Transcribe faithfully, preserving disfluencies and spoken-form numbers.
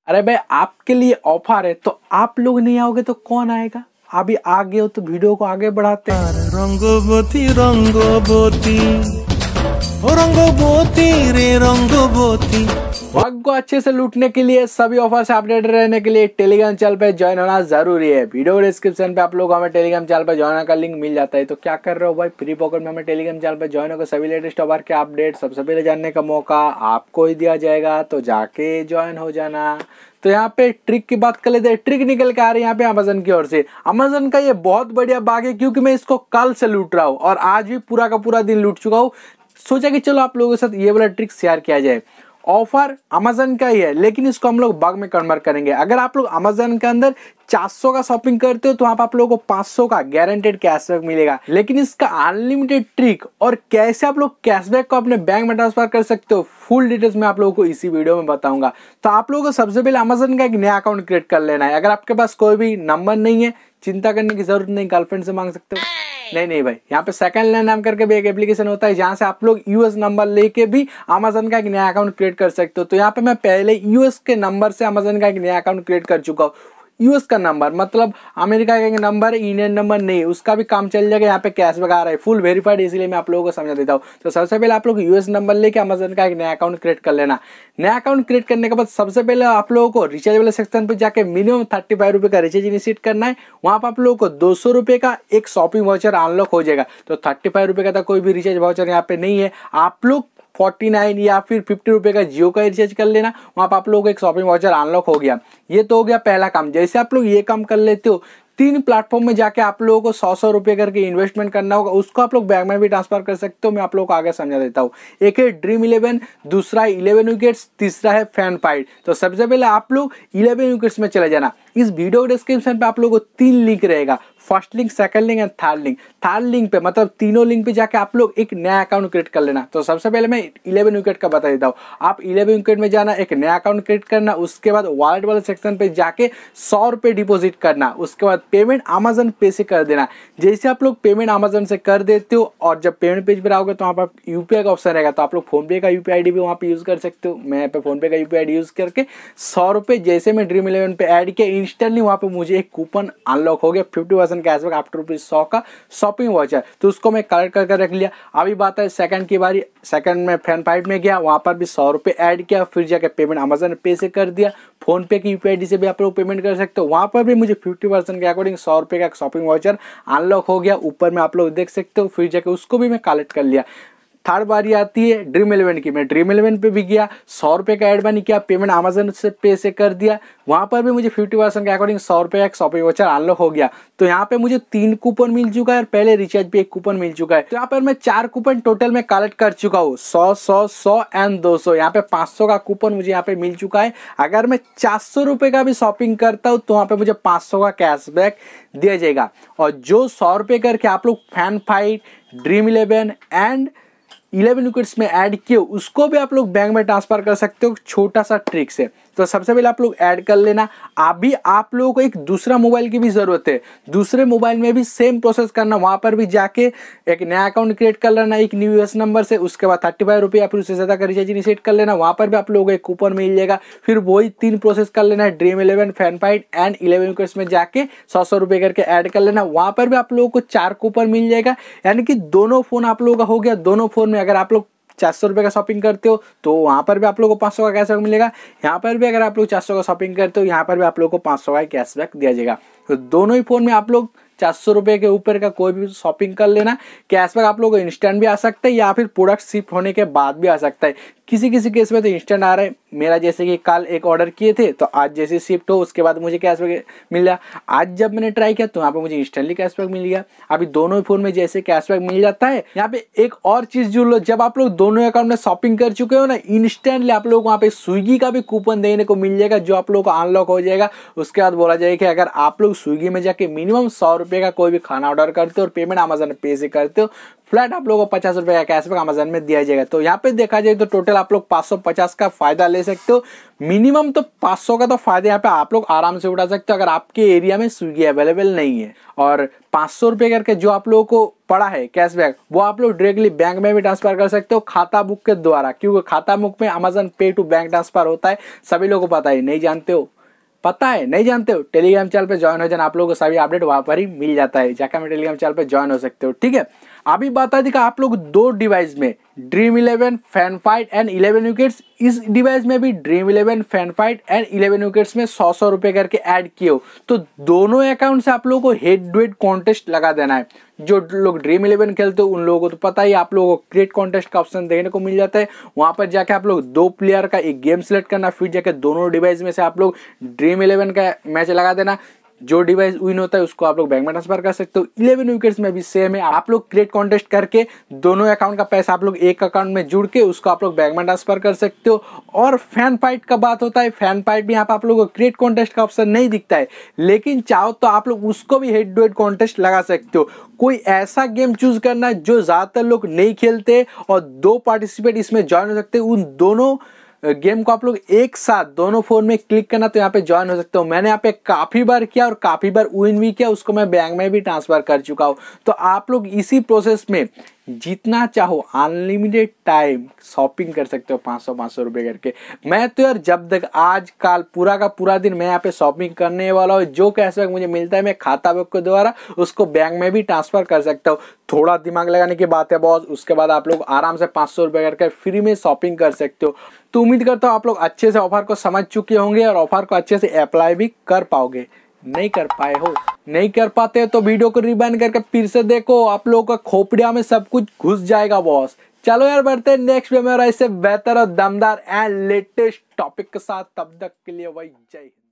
अरे भाई आपके लिए ऑफर है तो आप लोग नहीं आओगे तो कौन आएगा। अभी आ गए हो तो वीडियो को आगे बढ़ाते हैं। रंगवती रंगवती रंगवती रे रंगवती। वक्त को अच्छे से लूटने के लिए, सभी ऑफर से अपडेट रहने के लिए टेलीग्राम चैनल पे ज्वाइन होना जरूरी है। वीडियो डिस्क्रिप्शन पे आप लोग हमें टेलीग्राम चैनल पे ज्वाइन का लिंक मिल जाता है। तो क्या कर रहे हो भाई, फ्री पॉकेट में हमें टेलीग्राम चैनल पे ज्वाइन होकर सभी लेटेस्ट ऑफर के अपडेट सबसे पहले जानने का मौका आपको ही दिया जाएगा। तो जाके ज्वाइन हो जाना। तो यहाँ पे ट्रिक की बात कर लेते हैं। ट्रिक निकल के आ रही है यहाँ पे अमेजन की ओर से। अमेजन का ये बहुत बढ़िया बाग है क्योंकि मैं इसको कल से लूट रहा हूँ और आज भी पूरा का पूरा दिन लूट चुका हूँ। सोचा कि चलो आप लोगों के साथ ये वाला ट्रिक शेयर किया जाए। ऑफर अमेजन का ही है लेकिन इसको हम लोग बग में कन्वर्ट करेंगे। अगर आप लोग अमेजन के अंदर चार सौ का शॉपिंग करते हो तो वहां पर आप लोगों को पाँच सौ का गारंटेड कैशबैक मिलेगा। लेकिन इसका अनलिमिटेड ट्रिक और कैसे आप लोग कैशबैक को अपने बैंक में ट्रांसफर कर सकते हो, फुल डिटेल्स में आप लोगों को इसी वीडियो में बताऊंगा। तो आप लोगों को सबसे पहले अमेजन का एक नया अकाउंट क्रिएट कर लेना है। अगर आपके पास कोई भी नंबर नहीं है, चिंता करने की जरूरत नहीं, गर्लफ्रेंड से मांग सकते हो। नहीं नहीं भाई, यहाँ पे सेकंड लैंड नाम करके भी एक एप्लीकेशन होता है जहां से आप लोग यूएस नंबर लेके भी अमेजन का एक नया अकाउंट क्रिएट कर सकते हो। तो यहाँ पे मैं पहले यूएस के नंबर से अमेजन का एक नया अकाउंट क्रिएट कर चुका हूँ। यूएस का नंबर मतलब अमेरिका का एक नंबर, इंडियन नंबर नहीं, उसका भी काम चल जाएगा। यहाँ पे कैशबैक आ रहा है, फुल वेरीफाइड, इसीलिए मैं आप लोगों को समझा देता हूँ। तो सबसे पहले आप लोग यूएस नंबर लेके अमेजन का एक नया अकाउंट क्रिएट कर लेना। नया अकाउंट क्रिएट करने के बाद सबसे पहले आप लोगों को रिचार्ज वाले सेक्शन पे जाके मिनिमम थर्टी फाइव रुपए का रिचार्ज इनिशिएट करना है। वहां पर आप लोगों को दो सौ रुपए का एक शॉपिंग वाउचर अनलॉक हो जाएगा। तो थर्टी फाइव रुपए का था कोई भी रिचार्ज वाउचर यहाँ पे नहीं है। आप लोग फोर्टी नाइन या फिर फिफ्टी रुपए का जियो का रिचार्ज कर लेना, वहां पर आप लोगों को एक शॉपिंग वाउचर अनलॉक हो गया। ये तो हो गया पहला काम। जैसे आप लोग ये काम कर लेते हो, तीन प्लेटफॉर्म में जाके आप लोगों को सौ सौ रुपए करके इन्वेस्टमेंट करना होगा। उसको आप लोग बैंक में भी ट्रांसफर कर सकते हो। मैं आप लोगों को आगे समझा देता हूँ। एक है ड्रीम इलेवन, दूसरा है इलेवन विकेट्स, तीसरा है फैन फाइट। तो सबसे पहले आप लोग इलेवन विकेट्स में चले जाना। इस वीडियो डिस्क्रिप्शन पे आप लोगों को तीन लिंक रहेगा, first link, second link and third link. Third link पे मतलब तीनों लिंक पे जाके आप लोग एक नया अकाउंट क्रिएट कर लेना। तो सबसे पहले मैं इलेवन विकेट का बता देता हूँ। आप इलेवन विकेट में जाना, एक नया अकाउंट क्रिएट करना, उसके बाद वॉलेट वाले सेक्शन पे जाके सौ रुपए डिपोजिट करना, उसके बाद पेमेंट अमेजन पे से कर देना। जैसे आप लोग पेमेंट अमेजन से कर देते हो और जब पेमेंट पेज पर आओगे तो वहाँ पर यूपीआई का ऑप्शन रहेगा। तो आप लोग फोन पे का यूपीआई आईडी भी वहाँ पे यूज कर सकते हो। मैं पे फोन पे का यूपीआई आईडी यूज करके सौ रुपए जैसे मैं ड्रीम इलेवन पे ऐड किया, इंस्टेंटली वहाँ पे मुझे एक कूपन अनलॉक हो गया, fifty percent cashback after rupees सौ का शॉपिंग वाउचर। तो उसको मैं कलेक्ट करके रख लिया। अभी बात है सेकंड की बारी। सेकंड में फैन फाइट में गया, वहां पर भी सौ रुपए ऐड किया, फिर जाके पेमेंट अमेजन पे से कर दिया। फोन पे की यूपीआई आईडी से भी आप लोग पेमेंट कर सकते हो। वहां पर भी मुझे फिफ्टी परसेंट के अकॉर्डिंग सौ रुपए का शॉपिंग वाउचर अनलॉक हो गया। ऊपर में आप लोग देख सकते हो। फिर जाके उसको भी मैं कलेक्ट कर लिया। थर्ड बारी आती है ड्रीम इलेवन की। मैं ड्रीम इलेवन पे भी गया, सौ रुपए का एड मनी किया, पेमेंट अमेजन से पे से कर दिया। वहां पर भी मुझे फिफ्टी परसेंट के अकॉर्डिंग सौ रुपए का शॉपिंग वाउचर अनलॉक हो गया। तो यहाँ पे मुझे तीन कूपन मिल चुका है और पहले रिचार्ज पे एक कूपन मिल चुका है। तो यहाँ पर मैं चार कूपन टोटल में कलेक्ट कर चुका हूँ, सौ सौ सौ एंड दो सौ। यहाँ पे पाँच सौ का कूपन मुझे यहाँ पे मिल चुका है। अगर मैं चार सौ रुपए का भी शॉपिंग करता हूँ तो वहाँ पे मुझे पाँच सौ का कैशबैक दिया जाएगा। और जो सौ रुपए करके आप लोग Fan Fight, Dream Eleven and Eleven Wickets में ऐड किए, उसको भी आप लोग बैंक में ट्रांसफर कर सकते हो छोटा सा ट्रिक से। तो सबसे पहले आप लोग ऐड कर लेना। अभी आप लोगों को एक दूसरा मोबाइल की भी जरूरत है, दूसरे मोबाइल में भी सेम प्रोसेस करना। वहां पर भी जाके एक नया अकाउंट क्रिएट कर लेना एक न्यू यूएस नंबर से। उसके बाद थर्टी फाइव रुपये या फिर उससे ज्यादा का रिचार्ज इनिशिएट कर लेना। वहां पर भी आप लोगों को एक कूपन मिल जाएगा। फिर वही तीन प्रोसेस कर लेना है, Dream Eleven, Fan Fight and Eleven Wickets में जाके सौ सौ रुपए करके ऐड कर लेना। वहां पर भी आप लोगों को चार कूपन मिल जाएगा। यानी कि दोनों फोन आप लोगों का हो गया। दोनों फोन में अगर आप लोग चार सौ रुपए का शॉपिंग करते हो तो वहां पर भी आप लोगों को पाँच सौ का कैशबैक मिलेगा। यहाँ पर भी अगर आप लोग चार सौ का शॉपिंग करते हो, यहाँ पर भी आप लोगों को पाँच सौ का कैशबैक दिया जाएगा। तो दोनों ही फोन में आप लोग चार सौ रुपए के ऊपर का कोई भी शॉपिंग कर लेना। कैशबैक आप लोगों को इंस्टेंट भी आ सकता है या फिर प्रोडक्ट शिप होने के बाद भी आ सकता है। किसी किसी केस में तो इंस्टेंट आ रहा है। मेरा जैसे कि कल एक ऑर्डर किए थे तो आज जैसे शिफ्ट हो उसके बाद मुझे कैशबैक मिल गया। आज जब मैंने ट्राई किया तो यहाँ पे मुझे इंस्टेंटली कैशबैक मिल गया। अभी दोनों ही फोन में जैसे कैशबैक मिल जाता है। यहाँ पे एक और चीज जो लो, जब आप लोग दोनों अकाउंट में शॉपिंग कर चुके हो ना, इंस्टेंटली आप लोग वहाँ पे स्विगी का भी कूपन देने को मिल जाएगा जो आप लोग को अनलॉक हो जाएगा। उसके बाद बोला जाएगा कि अगर आप लोग स्विगी में जाके मिनिमम सौ रुपए का कोई भी खाना ऑर्डर करते हो और पेमेंट अमेजन पे से करते हो, फ्लैट आप लोगों को पचास रुपए का कैशबैक अमेजन में दिया जाएगा। तो यहाँ पे देखा जाए तो टोटल आप लोग पाँच सौ पचास का फायदा ले सकते हो। मिनिमम तो पाँच सौ का तो फायदा यहाँ पे आप लोग आराम से उठा सकते हो अगर आपके एरिया में स्विगी अवेलेबल नहीं है। और पाँच सौ रुपए करके जो आप लोगों को पड़ा है कैशबैक, वो आप लोग डायरेक्टली बैंक में भी ट्रांसफर कर सकते हो खाता बुक के द्वारा, क्योंकि खाता बुक में अमेजन पे टू बैंक ट्रांसफर होता है। सभी लोगों को पता है, नहीं जानते हो? पता है नहीं जानते हो? टेलीग्राम चैनल पे ज्वाइन हो जाना, आप लोगों को सभी अपडेट वहां पर ही मिल जाता है। जाकर मैं टेलीग्राम चैनल पे ज्वाइन हो सकते हो, ठीक है। अभी बता दी कि आप लोग दो डिवाइस में Dream Eleven, Fan Fight and Eleven Wickets, इस डिवाइस में भी Dream Eleven, Fan Fight and Eleven Wickets में सौ सौ रुपए करके ऐड किए हो, तो दोनों अकाउंट से आप लोगों को हेड टू हेड कॉन्टेस्ट लगा देना है। जो लोग ड्रीम इलेवन खेलते हो उन लोगों को तो पता ही, आप लोगों को क्रिएट कॉन्टेस्ट का ऑप्शन देखने को मिल जाता है। वहां पर जाके आप लोग दो प्लेयर का एक गेम सिलेक्ट करना, फिर जाके दोनों डिवाइस में से आप लोग ड्रीम इलेवन का मैच लगा देना। जो डिवाइस विन होता है उसको आप लोग बैंक में ट्रांसफर कर सकते हो। इलेवन विकेट्स में भी सेम है, आप लोग क्रिएट कॉन्टेस्ट करके दोनों अकाउंट का पैसा आप लोग एक अकाउंट में जुड़ के उसको आप लोग बैंक में ट्रांसफर कर सकते हो। और फैन फाइट का बात होता है, फैन फाइट भी यहाँ पे आप लोगों को क्रिएट कॉन्टेस्ट का ऑप्शन नहीं दिखता है, लेकिन चाहो तो आप लोग उसको भी हेड टू हेड कॉन्टेस्ट लगा सकते हो। कोई ऐसा गेम चूज करना जो ज्यादातर लोग नहीं खेलते और दो पार्टिसिपेट इसमें ज्वाइन हो सकते हैं। उन दोनों गेम को आप लोग एक साथ दोनों फोन में क्लिक करना, तो यहाँ पे ज्वाइन हो सकते हो। मैंने यहाँ पे काफी बार किया और काफी बार विन भी किया, उसको मैं बैंक में भी ट्रांसफर कर चुका हूँ। तो आप लोग इसी प्रोसेस में जितना चाहो अनलिमिटेड टाइम शॉपिंग कर सकते हो, पाँच सौ पाँच सौ रुपए करके। मैं तो यार जब तक आज कल पूरा का पूरा दिन मैं यहाँ पे शॉपिंग करने वाला हूँ, जो कैशबैक मुझे मिलता है मैं खाता बुक के द्वारा उसको बैंक में भी ट्रांसफर कर सकता हूँ। थोड़ा दिमाग लगाने की बात है बॉस, उसके बाद आप लोग आराम से पाँच सौ रुपए करके फ्री में शॉपिंग कर सकते हो। तो उम्मीद करता हूँ आप लोग अच्छे से ऑफर को समझ चुके होंगे और ऑफर को अच्छे से अप्लाई भी कर पाओगे। नहीं कर पाए हो, नहीं कर पाते हो तो वीडियो को रिवाइंड करके फिर से देखो, आप लोगों का खोपड़िया में सब कुछ घुस जाएगा बॉस। चलो यार बढ़ते हैं नेक्स्ट वीडियो में और ऐसे बेहतर और दमदार एंड लेटेस्ट टॉपिक के साथ। तब तक के लिए वही जय हिंद।